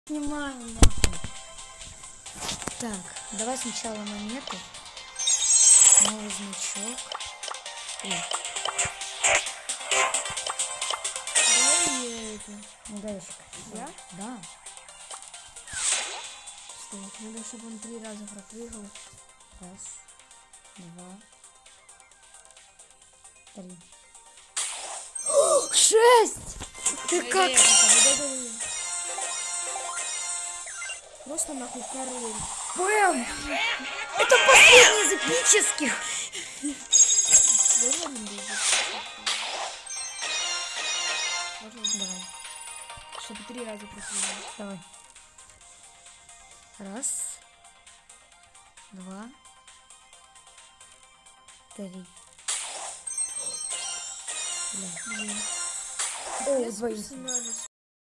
Снимаю нахуй. Так, давай сначала монету. Новый значок. Давай мне это. Медальчик. Я? Да. Стой, надо, чтобы он 3 раза пропрыгал. Раз, два, три. 6! Ты как? Просто нахуй король. Бэм! Это последний из эпических! Можно мне будет? Можно? Давай, Чтобы 3 раза пропрыгал. давай. Раз, два, три. Бля. Блин. О, Без двоих. персонажа